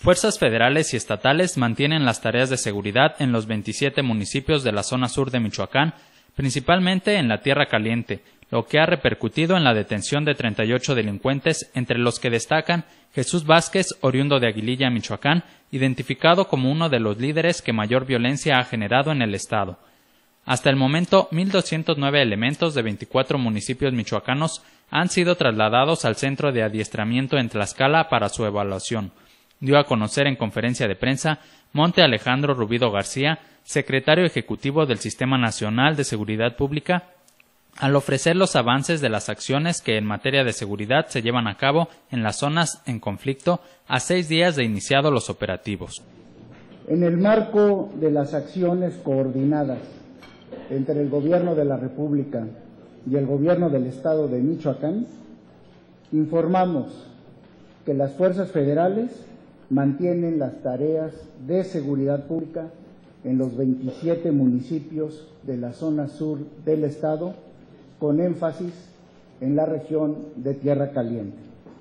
Fuerzas federales y estatales mantienen las tareas de seguridad en los 27 municipios de la zona sur de Michoacán, principalmente en la Tierra Caliente, lo que ha repercutido en la detención de 38 delincuentes, entre los que destacan Jesús Vázquez, oriundo de Aguililla, Michoacán, identificado como uno de los líderes que mayor violencia ha generado en el estado. Hasta el momento, 1,209 elementos de 24 municipios michoacanos han sido trasladados al centro de adiestramiento en Tlaxcala para su evaluación, dio a conocer en conferencia de prensa Monte Alejandro Rubido García, secretario ejecutivo del Sistema Nacional de Seguridad Pública, al ofrecer los avances de las acciones que en materia de seguridad se llevan a cabo en las zonas en conflicto a 6 días de iniciado los operativos. En el marco de las acciones coordinadas entre el Gobierno de la República y el Gobierno del Estado de Michoacán, informamos que las fuerzas federales mantienen las tareas de seguridad pública en los 27 municipios de la zona sur del estado, con énfasis en la región de Tierra Caliente.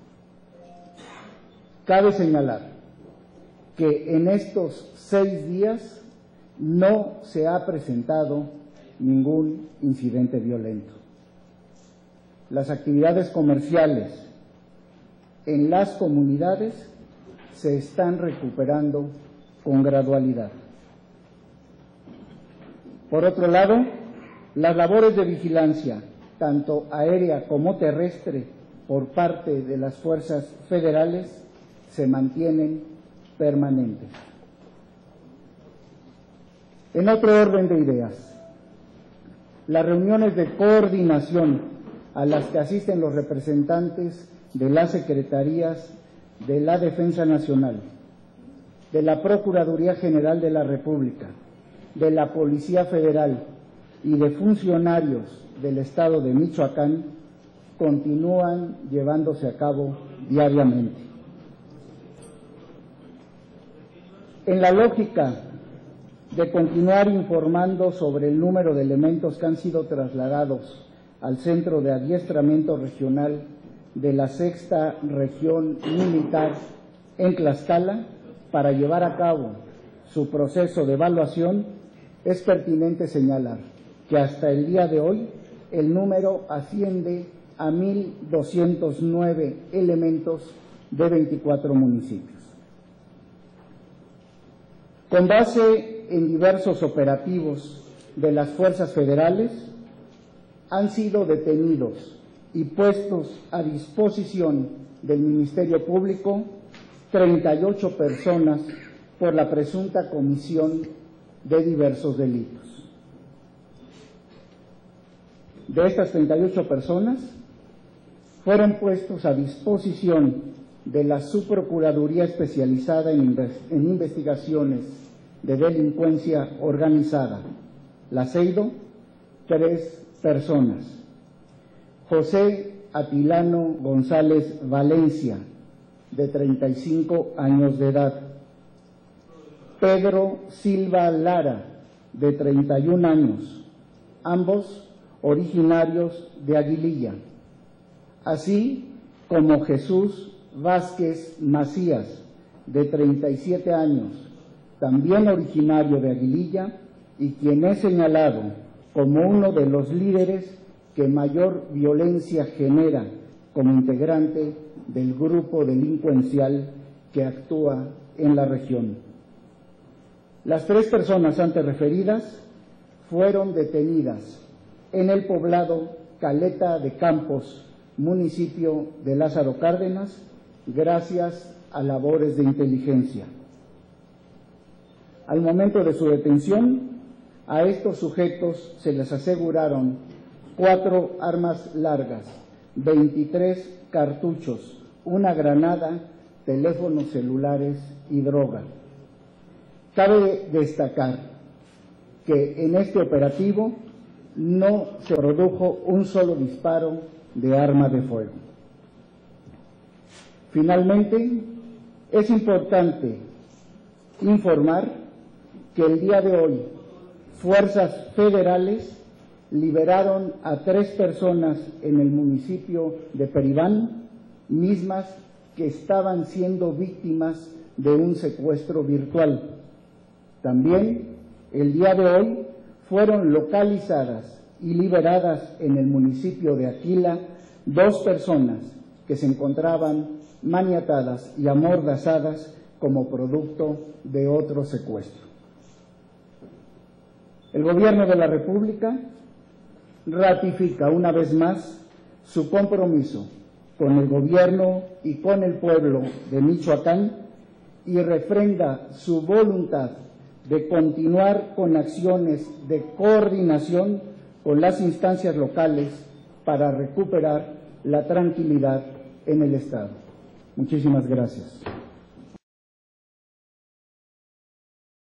Cabe señalar que en estos 6 días no se ha presentado ningún incidente violento. Las actividades comerciales en las comunidades se están recuperando con gradualidad. Por otro lado, las labores de vigilancia, tanto aérea como terrestre, por parte de las fuerzas federales, se mantienen permanentes. En otro orden de ideas, las reuniones de coordinación a las que asisten los representantes de las secretarías de la Defensa Nacional, de la Procuraduría General de la República, de la Policía Federal y de funcionarios del Estado de Michoacán continúan llevándose a cabo diariamente. En la lógica de continuar informando sobre el número de elementos que han sido trasladados al Centro de Adiestramiento Regional de la Sexta Región Militar en Tlaxcala para llevar a cabo su proceso de evaluación, es pertinente señalar que hasta el día de hoy el número asciende a 1,209 elementos de 24 municipios. Con base en diversos operativos de las fuerzas federales, han sido detenidos y puestos a disposición del Ministerio Público 38 personas por la presunta comisión de diversos delitos. De estas 38 personas, fueron puestos a disposición de la Subprocuraduría Especializada en Investigaciones de Delincuencia Organizada, la CEIDO, 3 personas. José Atilano González Valencia, de 35 años de edad. Pedro Silva Lara, de 31 años, ambos originarios de Aguililla, así como Jesús Vázquez Macías, de 37 años, también originario de Aguililla y quien es señalado como uno de los líderes que mayor violencia genera como integrante del grupo delincuencial que actúa en la región. Las 3 personas antes referidas fueron detenidas en el poblado Caleta de Campos, municipio de Lázaro Cárdenas, gracias a labores de inteligencia. Al momento de su detención, a estos sujetos se les aseguraron 4 armas largas, 23 cartuchos, una granada, teléfonos celulares y droga. Cabe destacar que en este operativo no se produjo un solo disparo de arma de fuego. Finalmente, es importante informar que el día de hoy fuerzas federales liberaron a 3 personas en el municipio de Peribán, mismas que estaban siendo víctimas de un secuestro virtual. También, el día de hoy, fueron localizadas y liberadas en el municipio de Aquila 2 personas que se encontraban maniatadas y amordazadas como producto de otro secuestro. El Gobierno de la República ratifica una vez más su compromiso con el Gobierno y con el pueblo de Michoacán y refrenda su voluntad de continuar con acciones de coordinación con las instancias locales para recuperar la tranquilidad en el Estado. Muchísimas gracias.